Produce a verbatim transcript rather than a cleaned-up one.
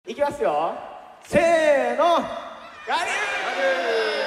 いきますよ。せーの。 ガリュー